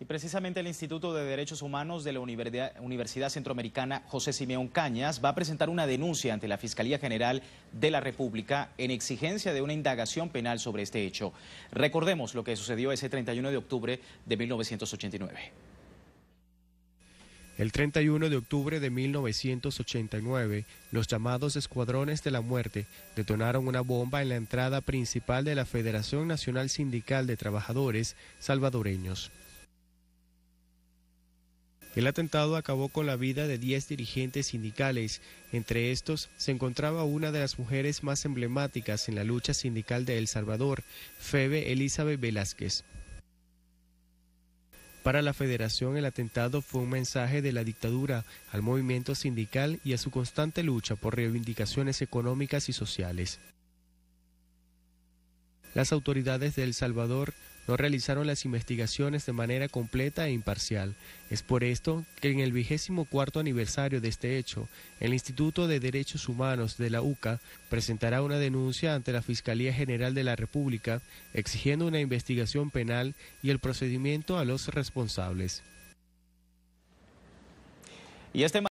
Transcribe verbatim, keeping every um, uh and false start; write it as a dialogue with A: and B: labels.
A: Y precisamente el Instituto de Derechos Humanos de la Universidad, Universidad Centroamericana José Simeón Cañas va a presentar una denuncia ante la Fiscalía General de la República en exigencia de una indagación penal sobre este hecho. Recordemos lo que sucedió ese treinta y uno de octubre de mil novecientos ochenta y nueve.
B: El treinta y uno de octubre de mil novecientos ochenta y nueve, los llamados Escuadrones de la Muerte detonaron una bomba en la entrada principal de la Federación Nacional Sindical de Trabajadores Salvadoreños. El atentado acabó con la vida de diez dirigentes sindicales. Entre estos se encontraba una de las mujeres más emblemáticas en la lucha sindical de El Salvador, Febe Elizabeth Velázquez. Para la Federación, el atentado fue un mensaje de la dictadura al movimiento sindical y a su constante lucha por reivindicaciones económicas y sociales. Las autoridades de El Salvador no realizaron las investigaciones de manera completa e imparcial. Es por esto que en el vigésimo cuarto aniversario de este hecho, el Instituto de Derechos Humanos de la U C A presentará una denuncia ante la Fiscalía General de la República exigiendo una investigación penal y el procedimiento a los responsables.
A: Y este